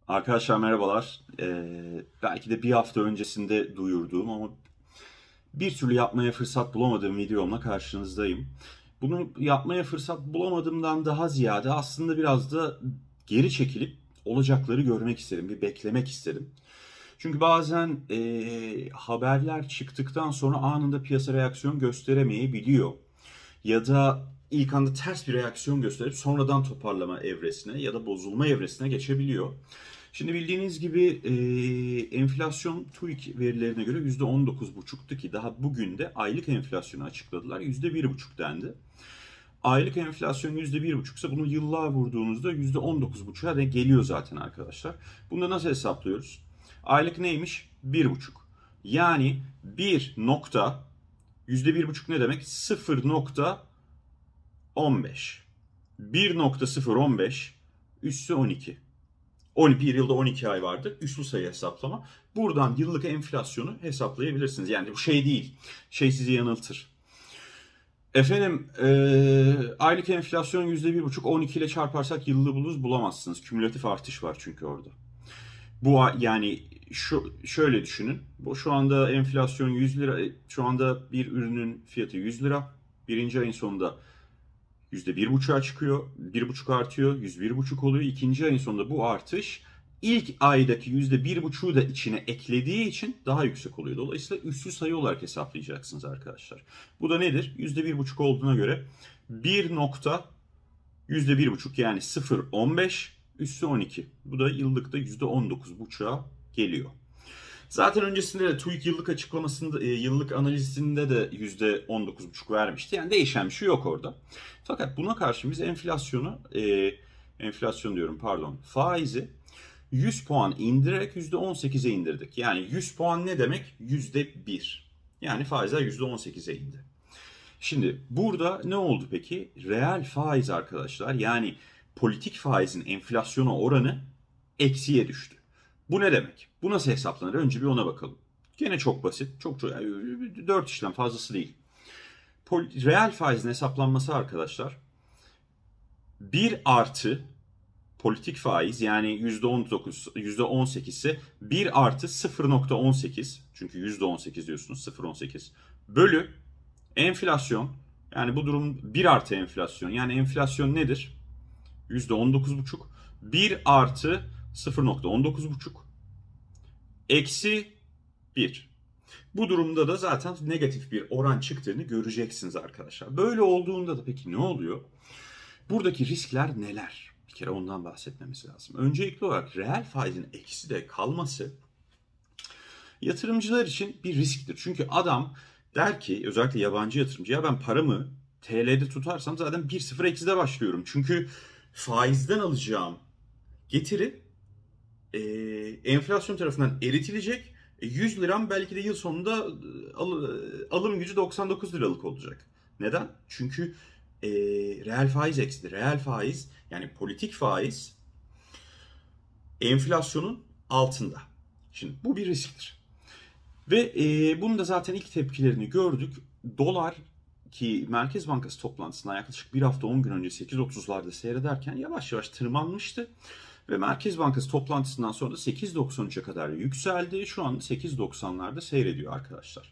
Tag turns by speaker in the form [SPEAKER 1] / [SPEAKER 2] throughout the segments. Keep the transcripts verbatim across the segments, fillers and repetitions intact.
[SPEAKER 1] Arkadaşlar merhabalar. Ee, belki de bir hafta öncesinde duyurduğum ama bir türlü yapmaya fırsat bulamadığım videomla karşınızdayım. Bunu yapmaya fırsat bulamadığımdan daha ziyade aslında biraz da geri çekilip olacakları görmek istedim, bir beklemek istedim. Çünkü bazen ee, haberler çıktıktan sonra anında piyasa reaksiyon gösteremeyebiliyor. Ya da ilk anda ters bir reaksiyon gösterip sonradan toparlama evresine ya da bozulma evresine geçebiliyor. Şimdi bildiğiniz gibi e, enflasyon TÜİK verilerine göre yüzde on dokuz buçuktu ki daha bugün de aylık enflasyonu açıkladılar. yüzde bir buçuk dendi. Aylık enflasyon yüzde bir buçuk ise bunu yıllığa vurduğunuzda yüzde on dokuz buçuğa denk geliyor zaten arkadaşlar. Bunu da nasıl hesaplıyoruz? Aylık neymiş? Bir buçuk. Yani bir nokta yüzde bir buçuk ne demek? sıfır nokta on beş. bir nokta sıfır on beş üssü on iki. Bir yılda on iki ay vardır. Üslü sayı hesaplama. Buradan yıllık enflasyonu hesaplayabilirsiniz. Yani bu şey değil. Şey sizi yanıltır. Efendim e, aylık enflasyon yüzde bir buçuk, on iki ile çarparsak yıllığı buluruz, bulamazsınız. Kümülatif artış var çünkü orada. Bu yani şu şöyle düşünün. Bu şu anda enflasyon yüz lira. Şu anda bir ürünün fiyatı yüz lira. Birinci ayın sonunda yüzde bir buçuğa çıkıyor. Bir buçuk artıyor. yüz bir buçuk oluyor. İkinci ayın sonunda bu artış ilk aydaki yüzde bir buçuğu da içine eklediği için daha yüksek oluyor. Dolayısıyla üssü sayı olarak hesaplayacaksınız arkadaşlar. Bu da nedir? yüzde bir buçuk olduğuna göre bir nokta yüzde bir buçuk yani sıfır nokta on beş üssü on iki. Bu da yıllıkta yüzde on dokuz buçuğa geliyor. Zaten öncesinde de TÜİK yıllık açıklamasında, e, yıllık analizinde de yüzde on dokuz buçuk vermişti. Yani değişen bir şey yok orada. Fakat buna karşı biz enflasyonu, e, enflasyon diyorum pardon, faizi yüz puan indirerek yüzde on sekize indirdik. Yani yüz puan ne demek? yüzde bir. Yani faizler yüzde on sekize indi. Şimdi burada ne oldu peki? Reel faiz arkadaşlar, yani politik faizin enflasyona oranı eksiye düştü. Bu ne demek? Bu nasıl hesaplanır? Önce bir ona bakalım. Gene çok basit. Çok çok yani dört işlem, fazlası değil. Reel faizin hesaplanması arkadaşlar bir artı politik faiz yani yüzde on dokuz, yüzde on sekiz ise bir artı sıfır nokta on sekiz, çünkü yüzde on sekiz diyorsunuz, sıfır nokta on sekiz bölü enflasyon, yani bu durum bir artı enflasyon, yani enflasyon nedir? yüzde on dokuz buçuk. bir artı sıfır nokta on dokuz buçuk eksi bir. Bu durumda da zaten negatif bir oran çıktığını göreceksiniz arkadaşlar. Böyle olduğunda da peki ne oluyor? Buradaki riskler neler? Bir kere ondan bahsetmemiz lazım. Öncelikli olarak reel faizin eksi de kalması yatırımcılar için bir risktir. Çünkü adam der ki, özellikle yabancı yatırımcı, ya ben paramı T L'de tutarsam zaten bir sıfır ekside başlıyorum. Çünkü faizden alacağım getiri e, enflasyon tarafından eritilecek. E, yüz liram belki de yıl sonunda al, alım gücü doksan dokuz liralık olacak. Neden? Çünkü e, reel faiz eksi. Reel faiz yani politik faiz enflasyonun altında. Şimdi bu bir risktir. Ve e, bunun da zaten ilk tepkilerini gördük. Dolar, ki Merkez Bankası toplantısından yaklaşık bir hafta on gün önce sekiz otuzlarda seyrederken yavaş yavaş tırmanmıştı. Ve Merkez Bankası toplantısından sonra da sekiz doksan üçe kadar yükseldi. Şu an sekiz doksanlarda seyrediyor arkadaşlar.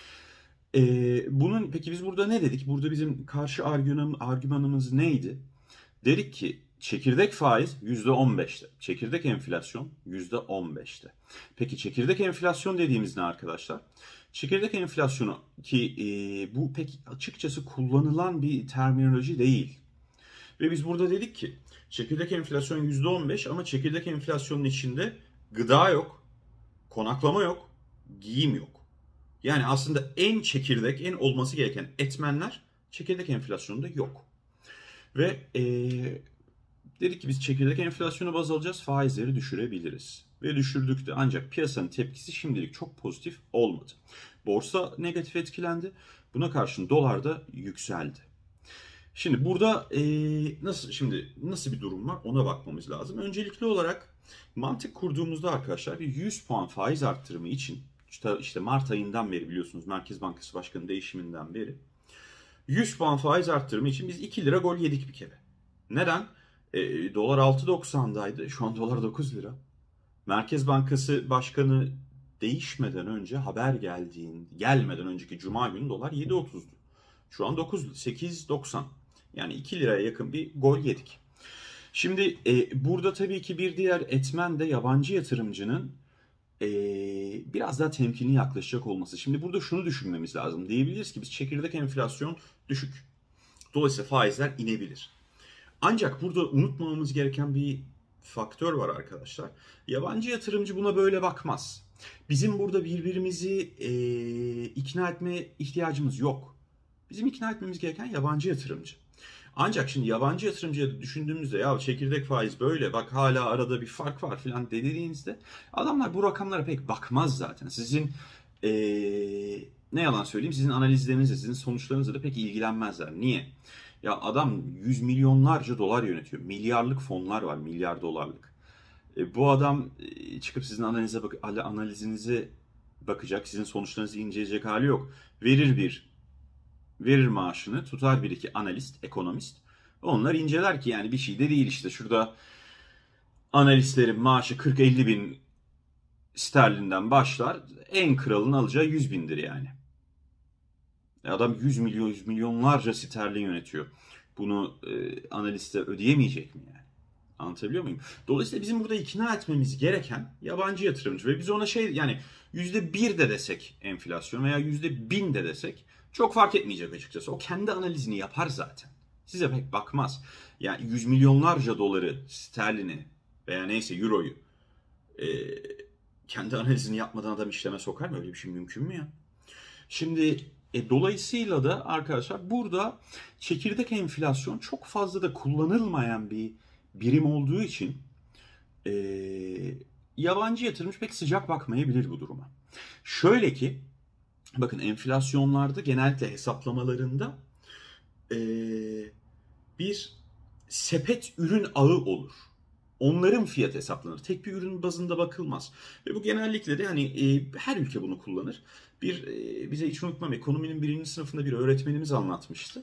[SPEAKER 1] Ee, bunun peki biz burada ne dedik? Burada bizim karşı argüman, argümanımız neydi? Dedik ki çekirdek faiz yüzde on beşte. Çekirdek enflasyon yüzde on beşte. Peki çekirdek enflasyon dediğimiz ne arkadaşlar? Çekirdek enflasyonu ki e, bu pek açıkçası kullanılan bir terminoloji değil. Ve biz burada dedik ki çekirdek enflasyon yüzde on beş ama çekirdek enflasyonun içinde gıda yok, konaklama yok, giyim yok. Yani aslında en çekirdek, en olması gereken etmenler çekirdek enflasyonunda yok. Ve ee, dedik ki biz çekirdek enflasyonu baz alacağız, faizleri düşürebiliriz. Ve düşürdük de, ancak piyasanın tepkisi şimdilik çok pozitif olmadı. Borsa negatif etkilendi. Buna karşın dolar da yükseldi. Şimdi burada e, nasıl şimdi nasıl bir durum var ona bakmamız lazım. Öncelikli olarak mantık kurduğumuzda arkadaşlar bir yüz puan faiz arttırımı için işte, işte Mart ayından beri biliyorsunuz Merkez Bankası Başkanı değişiminden beri yüz puan faiz arttırımı için biz iki lira gol yedik bir kere. Neden? E, dolar altı doksandaydı. Şu an dolar dokuz lira. Merkez Bankası Başkanı değişmeden önce haber geldiğin, gelmeden önceki Cuma günü dolar yedi otuzdu. Şu an dokuz, sekiz doksan. Yani iki liraya yakın bir gol yedik. Şimdi e, burada tabii ki bir diğer etmen de yabancı yatırımcının e, biraz daha temkinli yaklaşacak olması. Şimdi burada şunu düşünmemiz lazım. Diyebiliriz ki biz çekirdek enflasyon düşük. Dolayısıyla faizler inebilir. Ancak burada unutmamamız gereken bir faktör var arkadaşlar. Yabancı yatırımcı buna böyle bakmaz. Bizim burada birbirimizi e, ikna etmeye ihtiyacımız yok. Bizim ikna etmemiz gereken yabancı yatırımcı. Ancak şimdi yabancı yatırımcıya düşündüğümüzde ya çekirdek faiz böyle bak hala arada bir fark var filan dediğinizde adamlar bu rakamlara pek bakmaz zaten. Sizin ee, ne yalan söyleyeyim sizin analizlerinizle sizin sonuçlarınızla da pek ilgilenmezler. Niye? Ya adam yüz milyonlarca dolar yönetiyor. Milyarlık fonlar var, milyar dolarlık. E, bu adam e, çıkıp sizin analize bak analizinize bakacak, sizin sonuçlarınızı inceleyecek hali yok. Verir bir verir maaşını, tutar bir iki analist, ekonomist. Onlar inceler ki yani bir şey de değil işte. Şurada analistlerin maaşı kırk elli bin sterlinden başlar. En kralın alacağı yüz bindir yani. Adam yüz milyon, yüz milyonlarca sterlin yönetiyor. Bunu e, analiste ödeyemeyecek mi yani? Anlatabiliyor muyum? Dolayısıyla bizim burada ikna etmemiz gereken yabancı yatırımcı ve biz ona şey yani yüzde bir de desek enflasyon veya yüzde bin de desek çok fark etmeyecek açıkçası. O kendi analizini yapar zaten. Size pek bakmaz. Yani yüz milyonlarca doları, sterlini veya neyse euroyu e, kendi analizini yapmadan adam işleme sokar mı? Öyle bir şey mümkün mü ya? Şimdi e, dolayısıyla da arkadaşlar burada çekirdek enflasyon çok fazla da kullanılmayan bir birim olduğu için e, yabancı yatırımcı pek sıcak bakmayabilir bu duruma. Şöyle ki bakın enflasyonlarda genellikle hesaplamalarında e, bir sepet ürün ağı olur. Onların fiyat hesaplanır. Tek bir ürün bazında bakılmaz. Ve bu genellikle de hani e, her ülke bunu kullanır. Bir e, bize hiç unutmam ekonominin birinci sınıfında bir öğretmenimiz anlatmıştı.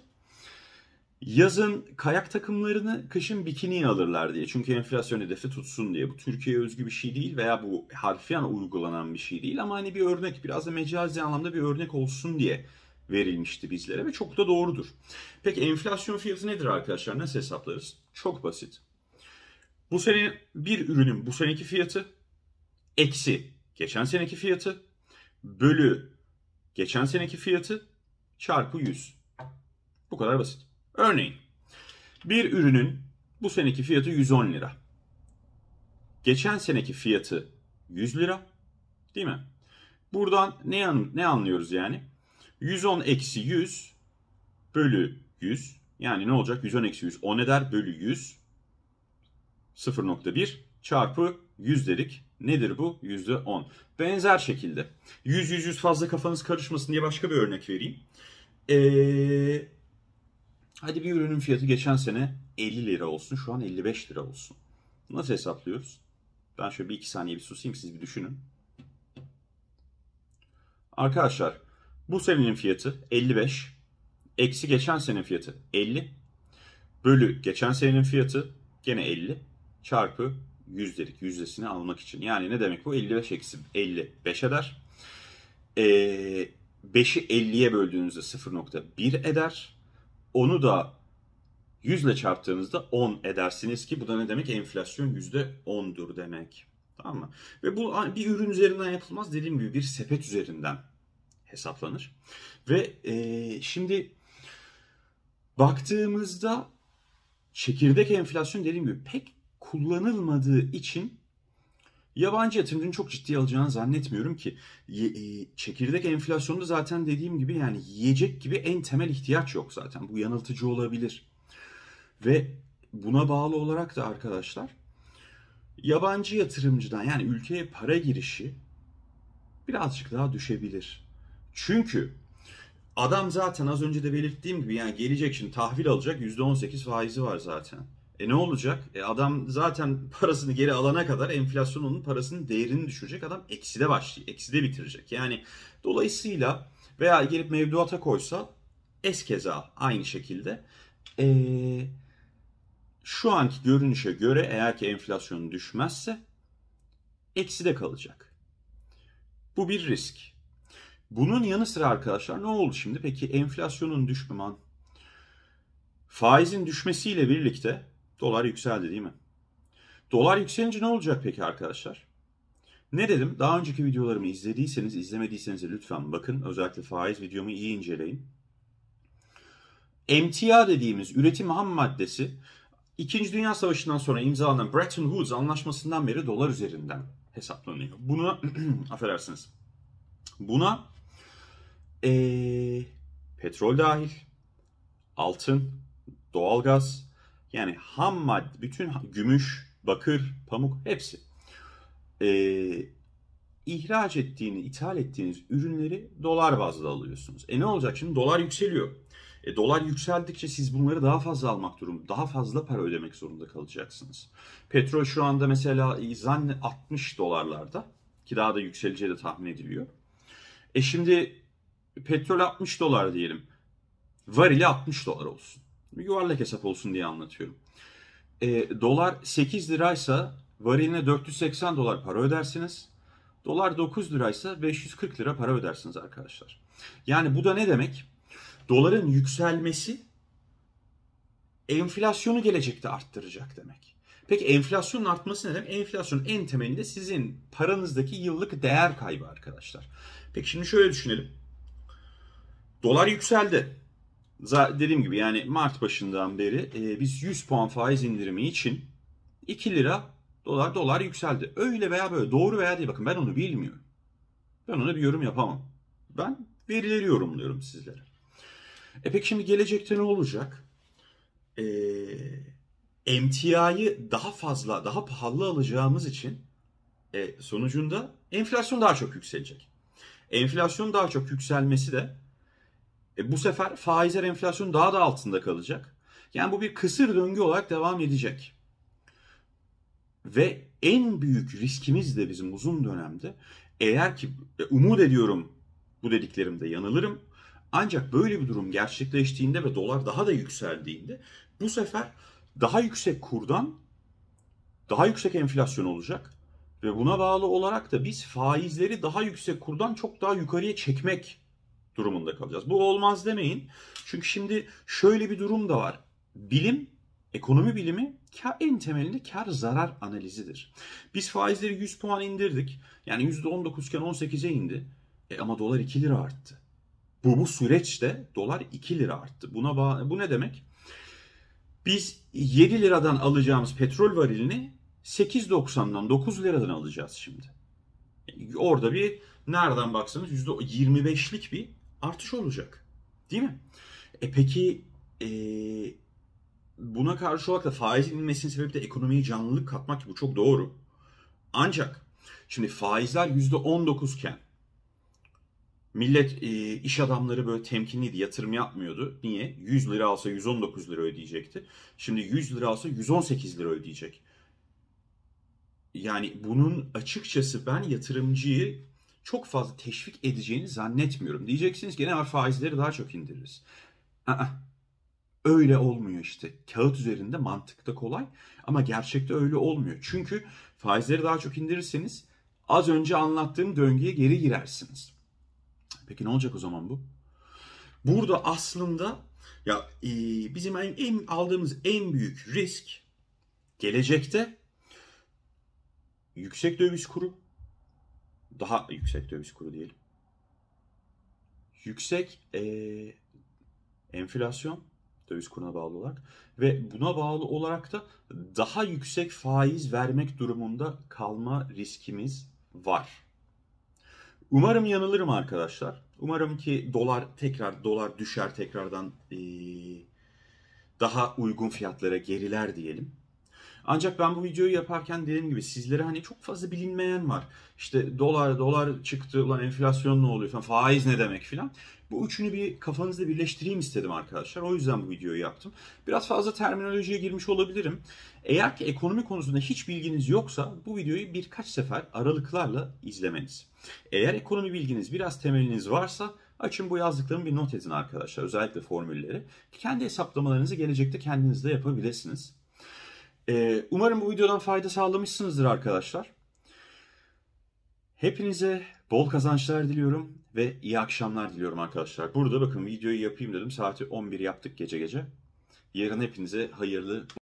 [SPEAKER 1] Yazın kayak takımlarını, kışın bikiniye alırlar diye. Çünkü enflasyon hedefi tutsun diye. Bu Türkiye'ye özgü bir şey değil veya bu harfiyen uygulanan bir şey değil. Ama hani bir örnek, biraz da mecazi anlamda bir örnek olsun diye verilmişti bizlere ve çok da doğrudur. Peki enflasyon fiyatı nedir arkadaşlar? Nasıl hesaplarız? Çok basit. Bu sene bir ürünün bu seneki fiyatı eksi geçen seneki fiyatı bölü geçen seneki fiyatı çarpı yüz. Bu kadar basit. Örneğin bir ürünün bu seneki fiyatı yüz on lira. Geçen seneki fiyatı yüz lira. Değil mi? Buradan ne, an, ne anlıyoruz yani? yüz on eksi yüz bölü yüz. Yani ne olacak? yüz on eksi yüz on eder bölü yüz. sıfır nokta bir çarpı yüz dedik. Nedir bu? yüzde on. Benzer şekilde. yüz yüz yüz fazla kafanız karışmasın diye başka bir örnek vereyim. Eee... Hadi bir ürünün fiyatı geçen sene elli lira olsun. Şu an elli beş lira olsun. Nasıl hesaplıyoruz? Ben şöyle bir iki saniye bir susayım siz bir düşünün. Arkadaşlar bu senenin fiyatı elli beş. Eksi geçen senenin fiyatı elli. Bölü geçen senenin fiyatı gene elli. Çarpı yüz dedik yüzdesini almak için. Yani ne demek bu? elli beş eksi elli beş eder. Ee, beşi elliye böldüğünüzde sıfır nokta bir eder. Onu da yüz ile çarptığınızda on edersiniz ki bu da ne demek? Enflasyon yüzde ondur demek. Tamam mı? Ve bu bir ürün üzerinden yapılmaz. Dediğim gibi bir sepet üzerinden hesaplanır. Ve e, şimdi baktığımızda çekirdek enflasyon dediğim gibi pek kullanılmadığı için yabancı yatırımcının çok ciddiye alacağını zannetmiyorum ki. Çekirdek enflasyonda zaten dediğim gibi yani yiyecek gibi en temel ihtiyaç yok zaten. Bu yanıltıcı olabilir. Ve buna bağlı olarak da arkadaşlar yabancı yatırımcıdan yani ülkeye para girişi birazcık daha düşebilir. Çünkü adam zaten az önce de belirttiğim gibi yani gelecek şimdi tahvil alacak yüzde on sekiz faizi var zaten. E ne olacak? E adam zaten parasını geri alana kadar enflasyon onun parasının değerini düşürecek. Adam ekside başlayacak, ekside bitirecek. Yani dolayısıyla veya gelip mevduata koysa eskeza aynı şekilde. E, şu anki görünüşe göre eğer ki enflasyon düşmezse ekside kalacak. Bu bir risk. Bunun yanı sıra arkadaşlar ne oldu şimdi? Peki enflasyonun düşmesi, faizin düşmesiyle birlikte dolar yükseldi değil mi? Dolar yükselince ne olacak peki arkadaşlar? Ne dedim? Daha önceki videolarımı izlediyseniz, izlemediyseniz de lütfen bakın. Özellikle faiz videomu iyi inceleyin. Emtia dediğimiz üretim ham maddesi İkinci Dünya Savaşı'ndan sonra imzalanan Bretton Woods anlaşmasından beri dolar üzerinden hesaplanıyor. Buna affedersiniz. Buna ee, petrol dahil, altın, doğalgaz, yani ham madde, bütün gümüş, bakır, pamuk hepsi. Ee, ihraç ettiğini, ithal ettiğiniz ürünleri dolar bazlı alıyorsunuz. E ne olacak şimdi? Dolar yükseliyor. E, dolar yükseldikçe siz bunları daha fazla almak durumunda, daha fazla para ödemek zorunda kalacaksınız. Petrol şu anda mesela zannet altmış dolarlarda ki daha da yükseleceği de tahmin ediliyor. E şimdi petrol altmış dolar diyelim. Varili altmış dolar olsun. Yuvarlak hesap olsun diye anlatıyorum. E, dolar sekiz liraysa variline dört yüz seksen dolar para ödersiniz. Dolar dokuz liraysa beş yüz kırk lira para ödersiniz arkadaşlar. Yani bu da ne demek? Doların yükselmesi enflasyonu gelecekte arttıracak demek. Peki enflasyonun artması ne demek? Enflasyonun en temelinde sizin paranızdaki yıllık değer kaybı arkadaşlar. Peki şimdi şöyle düşünelim. Dolar yükseldi. Dediğim gibi yani Mart başından beri e, biz yüz puan faiz indirimi için iki lira dolar dolar yükseldi. Öyle veya böyle, doğru veya değil, bakın ben onu bilmiyorum. Ben ona bir yorum yapamam. Ben verileri yorumluyorum sizlere. E peki şimdi gelecekte ne olacak? E, emtiayı daha fazla, daha pahalı alacağımız için e, sonucunda enflasyon daha çok yükselecek. Enflasyon daha çok yükselmesi de e, bu sefer faizler enflasyonun daha da altında kalacak. Yani bu bir kısır döngü olarak devam edecek. Ve en büyük riskimiz de bizim uzun dönemde, eğer ki e, umut ediyorum bu dediklerimde yanılırım. Ancak böyle bir durum gerçekleştiğinde ve dolar daha da yükseldiğinde bu sefer daha yüksek kurdan daha yüksek enflasyon olacak. Ve buna bağlı olarak da biz faizleri daha yüksek kurdan çok daha yukarıya çekmek durumunda kalacağız. Bu olmaz demeyin. Çünkü şimdi şöyle bir durum da var. Bilim, ekonomi bilimi en temelinde kar zarar analizidir. Biz faizleri yüz puan indirdik. Yani yüzde on dokuz iken on sekize indi. E ama dolar iki lira arttı. Bu, bu süreçte dolar iki lira arttı. Buna bu ne demek? Biz yedi liradan alacağımız petrol varilini sekiz doksandan dokuz liradan alacağız şimdi. Yani orada bir nereden baksanız yüzde yirmi beşlik bir artış olacak. Değil mi? E peki e, buna karşı olarak da faiz inmesinin sebebi de ekonomiye canlılık katmak, ki bu çok doğru. Ancak şimdi faizler yüzde on dokuz iken millet, e, iş adamları böyle temkinliydi, yatırım yapmıyordu. Niye? yüz lira alsa yüz on dokuz lira ödeyecekti. Şimdi yüz lira alsa yüz on sekiz lira ödeyecek. Yani bunun açıkçası ben yatırımcıyı çok fazla teşvik edeceğini zannetmiyorum. Diyeceksiniz ki ne var, faizleri daha çok indiririz. Aa, öyle olmuyor işte. Kağıt üzerinde mantıkta kolay ama gerçekte öyle olmuyor. Çünkü faizleri daha çok indirirseniz az önce anlattığım döngüye geri girersiniz. Peki ne olacak o zaman bu? Burada aslında ya e, bizim en, en aldığımız en büyük risk gelecekte yüksek döviz kuru, daha yüksek döviz kuru diyelim. Yüksek e, enflasyon döviz kuruna bağlı olarak ve buna bağlı olarak da daha yüksek faiz vermek durumunda kalma riskimiz var. Umarım yanılırım arkadaşlar. Umarım ki dolar tekrar dolar düşer, tekrardan e, daha uygun fiyatlara geriler diyelim. Ancak ben bu videoyu yaparken dediğim gibi sizlere hani çok fazla bilinmeyen var. İşte dolar dolar çıktı, ulan enflasyon ne oluyor falan, faiz ne demek filan. Bu üçünü bir kafanızda birleştireyim istedim arkadaşlar. O yüzden bu videoyu yaptım. Biraz fazla terminolojiye girmiş olabilirim. Eğer ki ekonomi konusunda hiç bilginiz yoksa bu videoyu birkaç sefer aralıklarla izlemeniz. Eğer ekonomi bilginiz, biraz temeliniz varsa açın bu yazdıklarımı bir not edin arkadaşlar. Özellikle formülleri. Kendi hesaplamalarınızı gelecekte kendiniz de yapabilirsiniz. Umarım bu videodan fayda sağlamışsınızdır arkadaşlar. Hepinize bol kazançlar diliyorum ve iyi akşamlar diliyorum arkadaşlar. Burada bakın videoyu yapayım dedim. Saati on bir yaptık gece gece. Yarın hepinize hayırlı